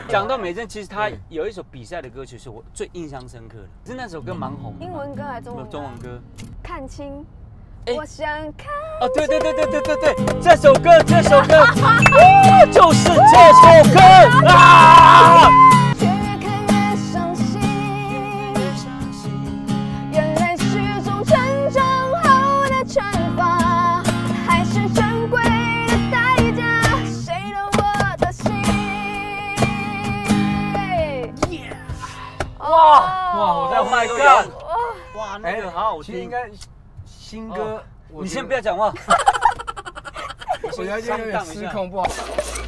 讲到美珍，其实她有一首比赛的歌曲是我最印象深刻的，是那首歌蛮红的。 英文歌还是中文歌？ 中文歌。 看清。 哎我想看哦，对，这首歌，就是这首歌啊！ 却越看越伤心，原来是种成长后的惩罚，还是珍贵的代价，谁懂我的心？ 哇！我在 Oh my god！ 哇，那个好好听， 应该新歌。 你先不要讲话， 我现在有点失控，不好。